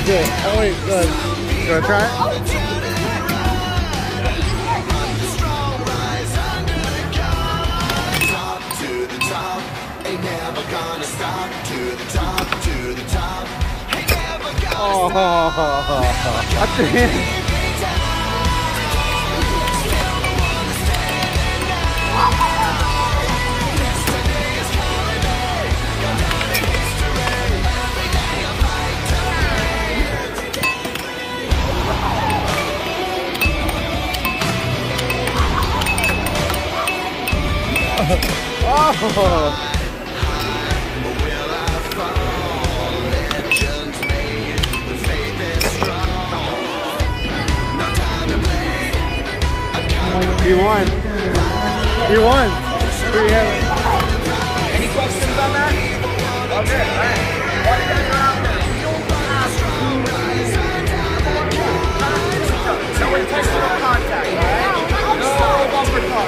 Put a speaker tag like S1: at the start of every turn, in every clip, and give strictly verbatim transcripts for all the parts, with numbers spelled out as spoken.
S1: it. Oh wait, good. You wanna try it? Oh, that's the hint. Oh. You won. You won. Here you have it.
S2: Any questions on that? Okay, all right. What are you guys out there? No intentional contact, all right? No bumper car.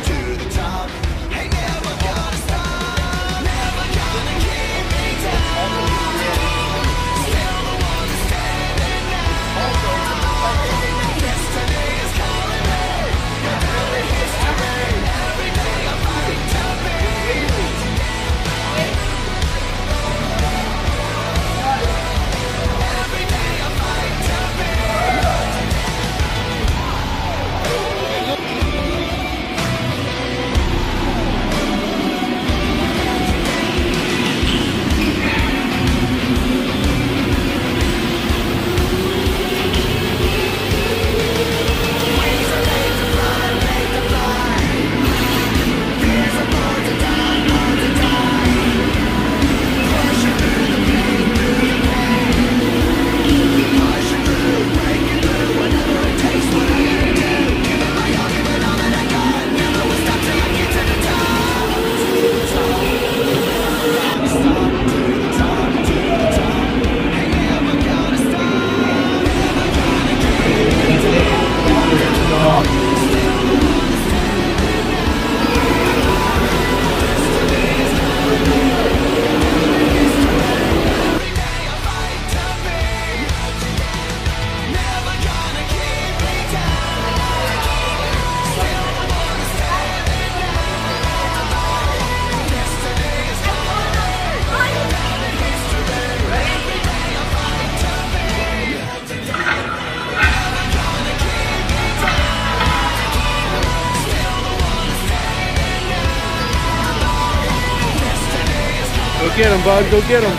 S1: Go get him, bud. Go get him.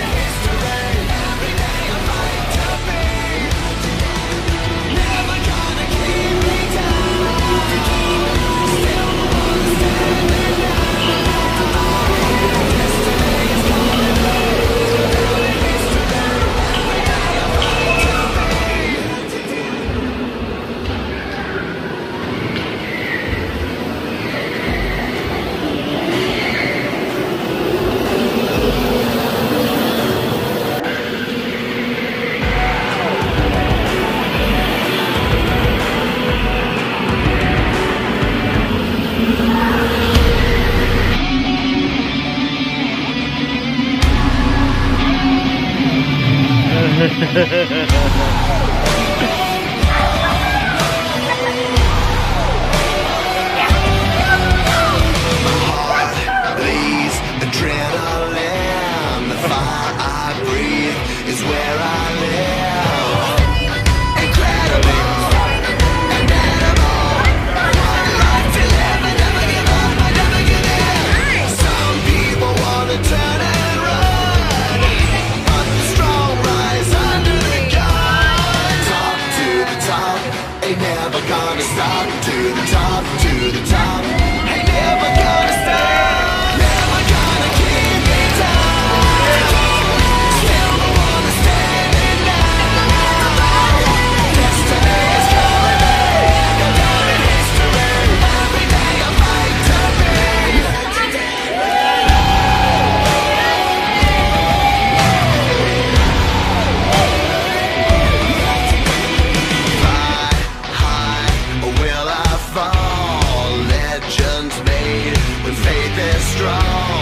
S3: Bleeds adrenaline. The fire I breathe is where I live. Incredible, inedible. One life to live and never give up, I never give in. Some people wanna turn and run, but the strong rise under the gun. Top to the top, ain't never gonna stop. To the top, to the top, ain't never gonna stop. Legends made when faith is strong.